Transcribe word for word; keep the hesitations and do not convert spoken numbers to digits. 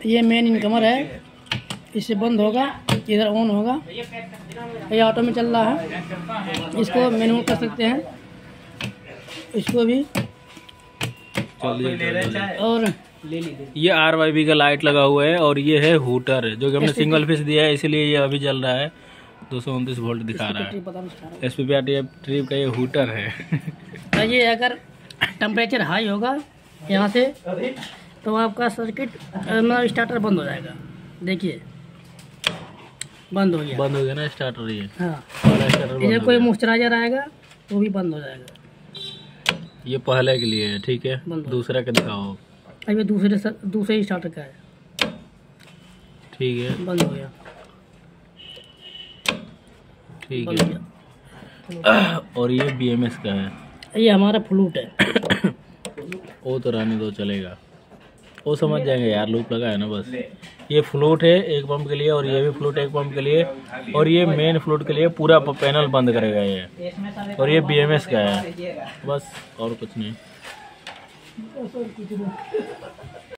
ये main incomer है, इससे बंद होगा, इधर ऑन होगा, ये ऑटो में चल रहा है। इसको मैनुअल कर सकते हैं, इसको भी। और ये आर वाई बी का लाइट लगा हुआ है और ये है हूटर जो कि हमने सिंगल फेस दिया है, इसलिए ये अभी जल रहा है। दो सौ उनतीस वोल्ट दिखा रहा है। S P P R trip का ये हूटर है। ये अगर टेम्परेचर हाई होगा यहाँ से तो आपका सर्किट मतलब स्टार्टर बंद हो जाएगा। देखिए बंद हो गया, बंद हो गया ना स्टार्टर। ये हाँ, ये कोई मॉइस्चराइजर आएगा तो भी बंद हो जाएगा। ये पहले के लिए है, ठीक है। दूसरा का दिखाओ। अभी दूसरे सर, दूसरे स्टार्टर का है, ठीक है, बंद हो गया, ठीक है। और ये बी एम एस का है, ये हमारा फ्लूट है। वो तो रहने दो, चलेगा, वो समझ जाएंगे यार, लूप लगा है ना बस। ये फ्लूट है एक पंप के लिए और ये भी फ्लूट एक पंप के लिए, और ये मेन फ्लूट के लिए पूरा पैनल बंद करेगा ये। और ये बी एम एस का है बस, और कुछ नहीं।